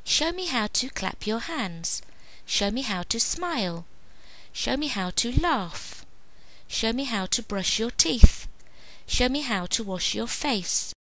Show me how to clap your hands. Show me how to smile. Show me how to laugh. Show me how to brush your teeth. Show me how to wash your face.